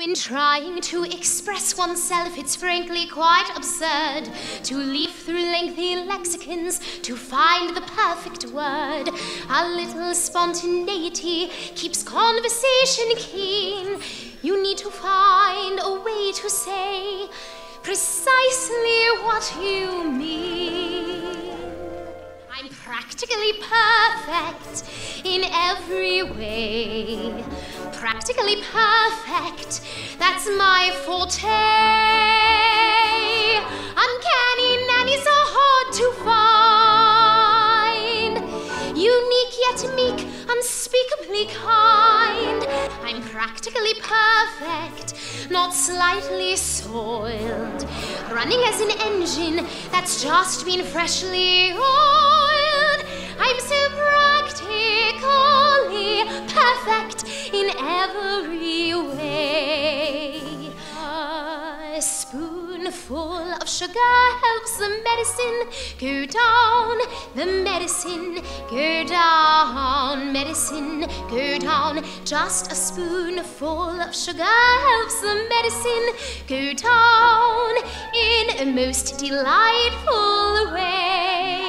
When trying to express oneself, it's frankly quite absurd to leaf through lengthy lexicons to find the perfect word. A little spontaneity keeps conversation keen. You need to find a way to say precisely what you mean. I'm practically perfect in every way. Practically perfect, that's my forte. Uncanny nanny so hard to find. Unique yet meek, unspeakably kind. I'm practically perfect, not slightly soiled. Running as an engine that's just been freshly oiled. I'm so practically perfect in every way. A spoonful of sugar helps the medicine go down. The medicine go down. Medicine go down. Just a spoonful of sugar helps the medicine go down in a most delightful way.